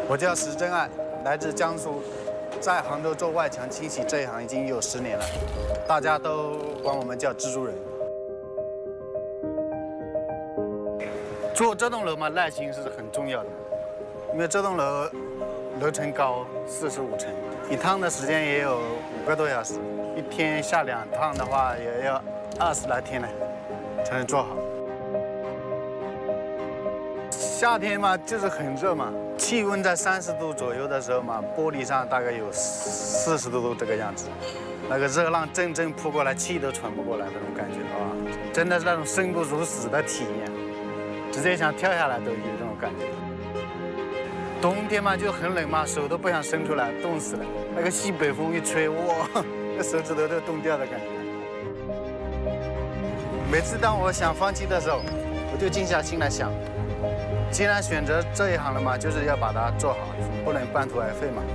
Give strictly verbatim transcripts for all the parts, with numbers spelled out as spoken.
我叫石真爱，来自江苏，在杭州做外墙清洗这一行已经有十年了，大家都管我们叫蜘蛛人。做这栋楼嘛，耐心是很重要的，因为这栋楼楼层高四十五层，一趟的时间也有五个多小时，一天下两趟的话也要二十来天呢，才能做好。 夏天嘛，就是很热嘛，气温在三十度左右的时候嘛，玻璃上大概有四十多度这个样子，那个热浪阵阵扑过来，气都喘不过来那种感觉啊，真的是那种生不如死的体验，直接想跳下来都有这种感觉。冬天嘛就很冷嘛，手都不想伸出来，冻死了。那个西北风一吹，哇，那手指头都冻掉的感觉。每次当我想放弃的时候，我就静下心来想。 既然选择这一行了嘛，就是要把它做好，不能半途而废嘛。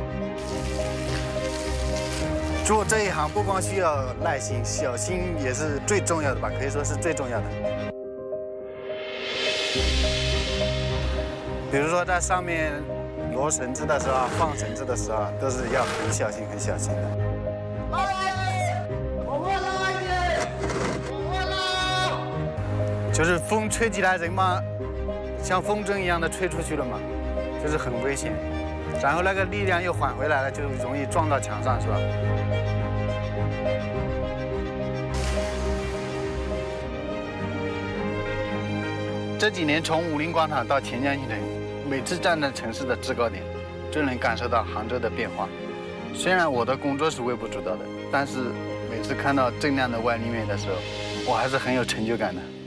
做这一行不光需要耐心，小心也是最重要的吧，可以说是最重要的。比如说在上面螺绳子的时候啊，放绳子的时候啊，都是要很小心、很小心的。老板，我饿了，我饿了。就是风吹起来，人嘛。 像风筝一样的吹出去了嘛，就是很危险。然后那个力量又缓回来了，就容易撞到墙上，是吧？这几年从武林广场到钱江新城，每次站在城市的制高点，就能感受到杭州的变化。虽然我的工作是微不足道的，但是每次看到锃亮的外立面的时候，我还是很有成就感的。